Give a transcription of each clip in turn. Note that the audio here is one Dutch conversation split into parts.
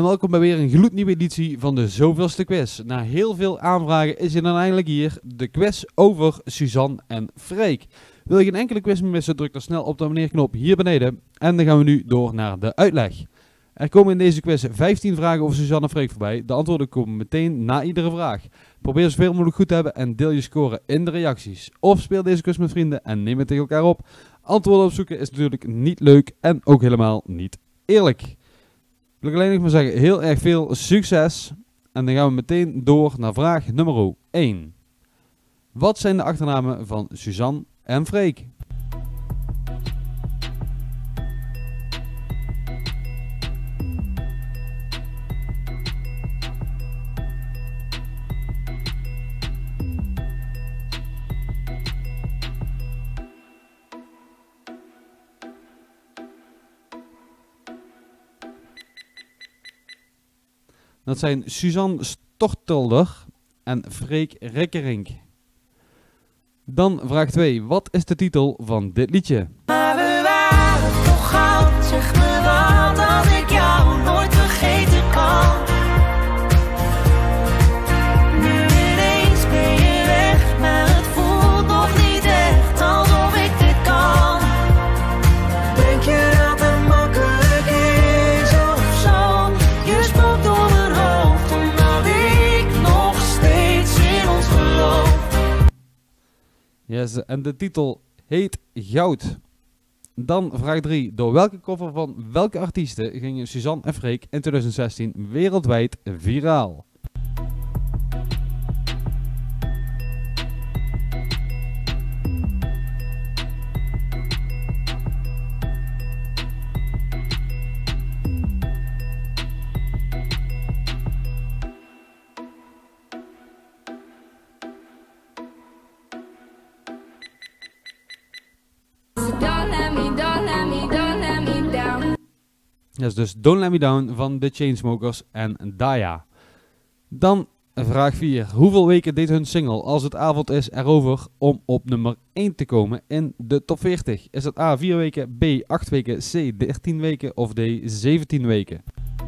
welkom bij weer een gloednieuwe editie van de zoveelste quiz. Na heel veel aanvragen is er dan eindelijk hier de quiz over Suzanne en Freek. Wil je geen enkele quiz meer missen, druk dan snel op de abonneerknop hier beneden. En dan gaan we nu door naar de uitleg. Er komen in deze quiz 15 vragen over Suzanne en Freek voorbij. De antwoorden komen meteen na iedere vraag. Probeer zoveel mogelijk goed te hebben en deel je score in de reacties. Of speel deze quiz met vrienden en neem het tegen elkaar op. Antwoorden opzoeken is natuurlijk niet leuk en ook helemaal niet eerlijk. Wil ik alleen nog maar zeggen, heel erg veel succes. En dan gaan we meteen door naar vraag nummer 1. Wat zijn de achternamen van Suzanne en Freek? Dat zijn Suzanne Stortelder en Freek Rekkerink. Dan vraag 2. Wat is de titel van dit liedje? Maar we waren toch goud, zeg me wat dat ik jou nooit vergeten kan. Nu ineens ben je weg, maar het voelt nog niet echt alsof ik dit kan. Denk je dat het makkelijk is of zo? Je spookt door mijn hoofd, omdat ik nog steeds in ons geloof. Yes, en de titel heet Goud. Dan vraag 3. Door welke cover van welke artiesten gingen Suzanne en Freek in 2016 wereldwijd viraal? Yes, dus Don't Let Me Down van The Chainsmokers en Daya. Dan vraag 4. Hoeveel weken deed hun single Als het avond is erover om op nummer 1 te komen in de top 40? Is het A 4 weken, B 8 weken, C 13 weken of D 17 weken?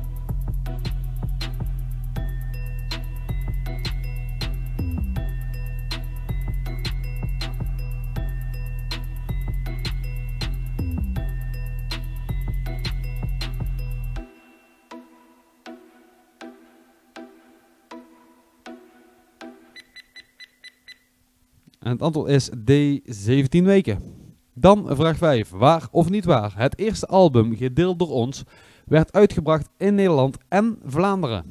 En het antwoord is D 17 weken. Dan vraag 5. Waar of niet waar? Het eerste album, Gedeeld door ons, werd uitgebracht in Nederland en Vlaanderen.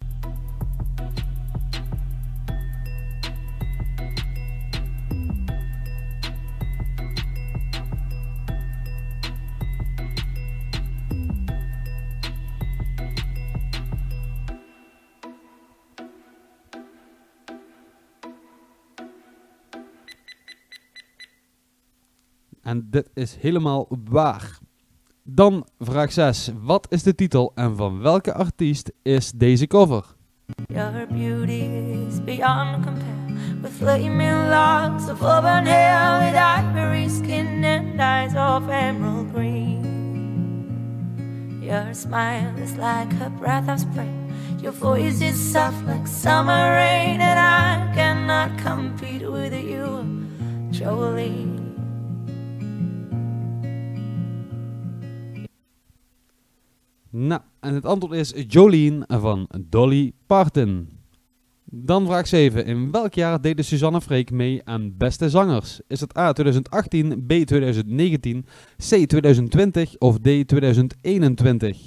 En dit is helemaal waar. Dan vraag 6. Wat is de titel en van welke artiest is deze cover? Your beauty is beyond compare, with flaming locks of auburn hair, with ivory skin and eyes of emerald green. Your smile is like a breath of spring, your voice is soft like summer rain, and I cannot compete with you, Jolene. Nou, en het antwoord is Jolene van Dolly Parton. Dan vraag 7. In welk jaar deden Suzanne en Freek mee aan Beste Zangers? Is het A 2018, B 2019, C 2020 of D 2021?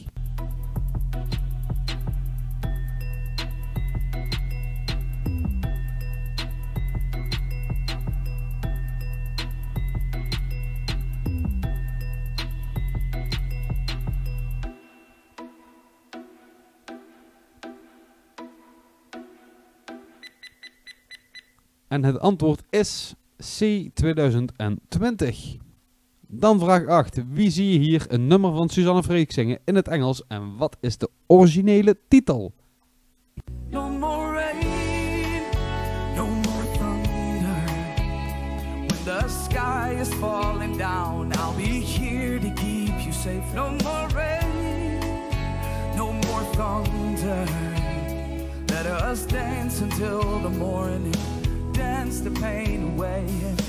En het antwoord is C 2020. Dan vraag 8. Wie zie je hier een nummer van Suzanne en Freek zingen in het Engels en wat is de originele titel? No more rain, no more thunder. When the sky is falling down, I'll be here to keep you safe. No more rain, no more thunder. Let us dance until the morning, dance the pain away.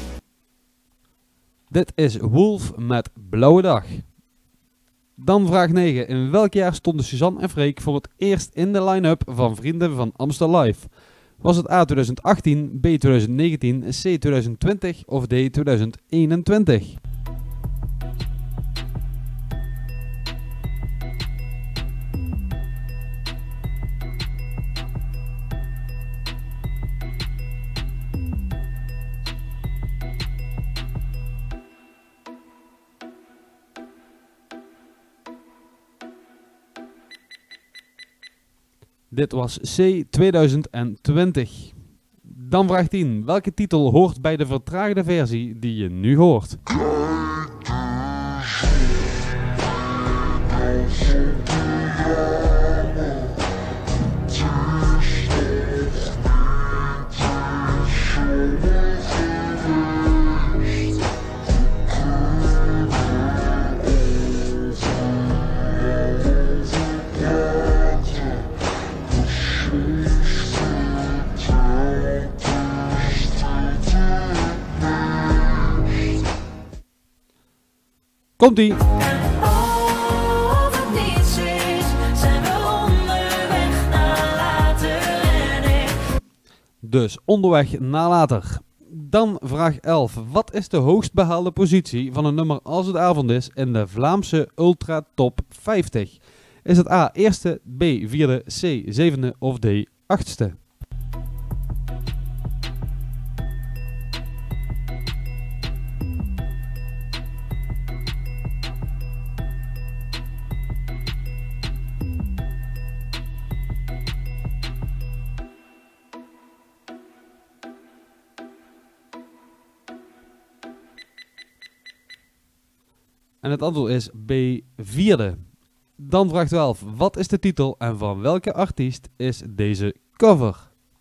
Dit is Wolf met Blauwe Dag. Dan vraag 9. In welk jaar stonden Suzanne en Freek voor het eerst in de line-up van Vrienden van Amstel Live? Was het A 2018, B 2019, C 2020 of D 2021? Dit was C 2020. Dan vraag 10. Welke titel hoort bij de vertraagde versie die je nu hoort? Komt-ie! Of het niets is, zijn we onderweg naar later en ik. Dus onderweg naar later. Dan vraag 11. Wat is de hoogst behaalde positie van een nummer Als het avond is in de Vlaamse Ultra Top 50? Is het A eerste, B vierde, C zevende of D achtste? En het antwoord is B vierde. Dan vraag 12. Wat is de titel en van welke artiest is deze cover?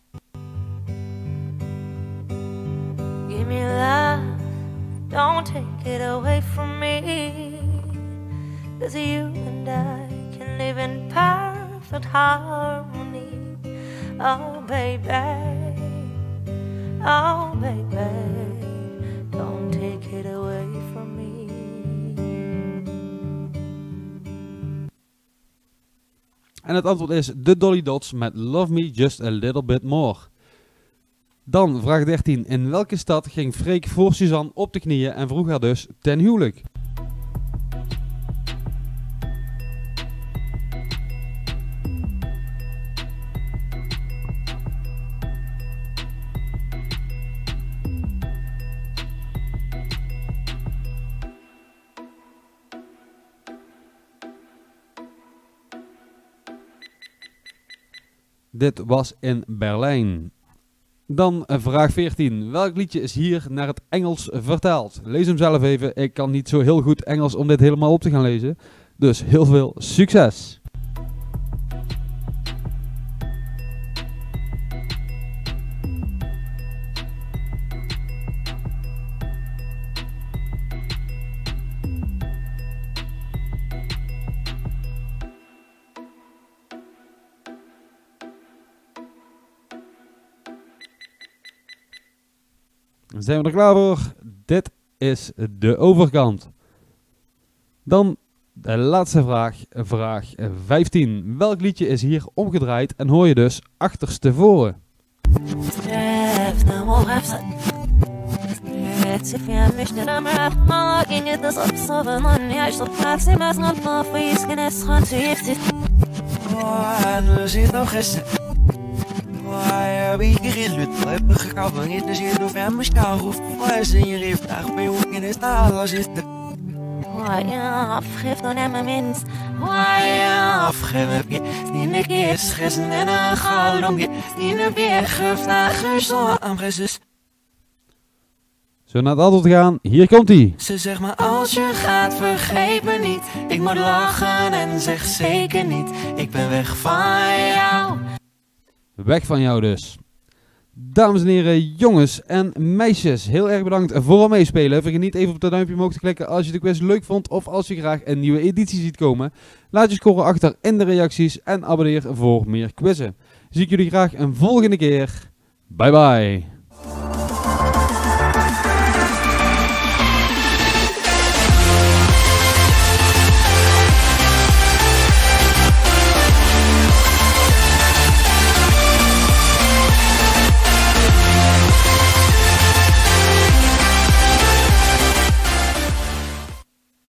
Give me love, don't take it away from me. 'Cause you and I can live in perfect harmony. Oh baby, don't take it away from me. En het antwoord is de Dolly Dots met Love Me Just a Little Bit More. Dan vraag 13. In welke stad ging Freek voor Suzanne op de knieën en vroeg haar dus ten huwelijk? Dit was in Berlijn. Dan vraag 14. Welk liedje is hier naar het Engels vertaald? Lees hem zelf even. Ik kan niet zo heel goed Engels om dit helemaal op te gaan lezen. Dus heel veel succes! Zijn we er klaar voor? Dit is de overkant. Dan de laatste vraag, vraag 15. Welk liedje is hier omgedraaid en hoor je dus achterstevoren? Afgeef dan aan mijn minst. Afgeef je. Die een keer schessen en een gouden je. Die een weer geeft naar gezond aan Jezus. Zo naar het antwoord gaan. Hier komt ie. Ze zegt maar als je gaat vergeet me niet. Ik moet lachen en zeg zeker niet. Ik ben weg van jou. Weg van jou dus. Dames en heren, jongens en meisjes, heel erg bedankt voor het meespelen. Vergeet niet even op dat duimpje omhoog te klikken als je de quiz leuk vond of als je graag een nieuwe editie ziet komen. Laat je score achter in de reacties en abonneer voor meer quizzen. Zie ik jullie graag een volgende keer. Bye bye.